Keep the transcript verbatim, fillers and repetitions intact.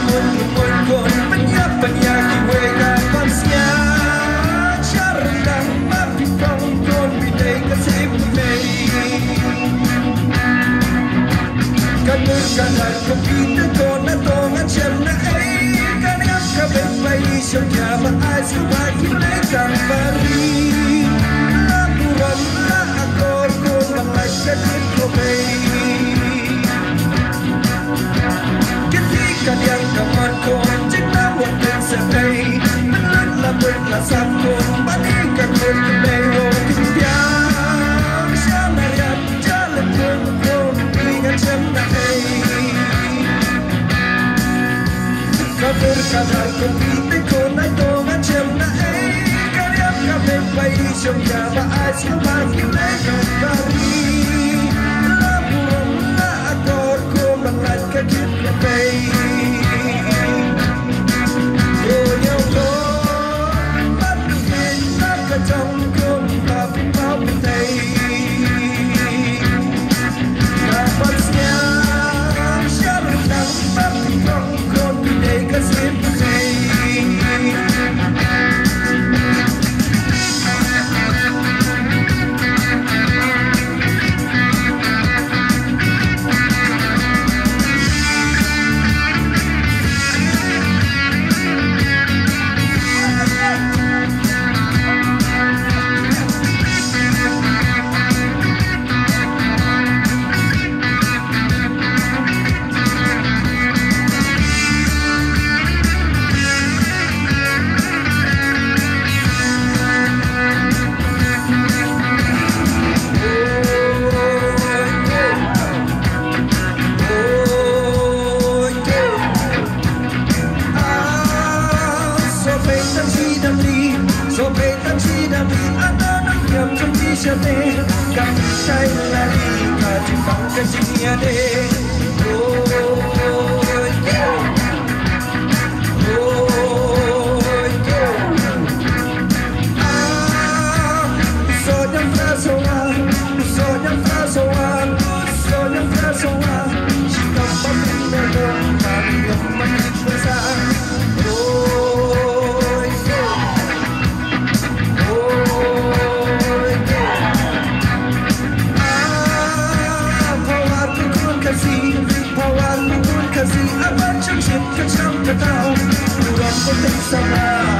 trong nhà mà ai giữ vai khi lấy càng Paris lá buồn lá accord con bằng lại sẽ đến của mình cái gì cả yang cả mặt con chính là một tên sẽ đây mất lớn là mình là sao con bắt đi cả người từ đây rồi kinh tiếng sáng nay ăn trả lời con con đi ngang chân là đây cả bên cả đời con đi tới con ai tôi ngắt chân là ấy cả đêm cả bên bay trong nhà mà ai sẽ mang những lấy càng Paris lá buồn lá accord con bằng lại cái kiếp của đây rồi nhau con bắt được mình bắt cả trong con và biết bao bên đây mà bắt nhau sẽ được nắng bắt trong con vì đây cái duyên của đây gặp say là đi cả chỉ bằng cái gì à đây ôi ôi ah so nhắm ra so an so nhắm ra so an so nhắm ra so an chỉ cần bắt mình để luôn mà đi mà đi xa Hãy subscribe cho kênh Ghiền Mì Gõ để không bỏ lỡ những video hấp dẫn.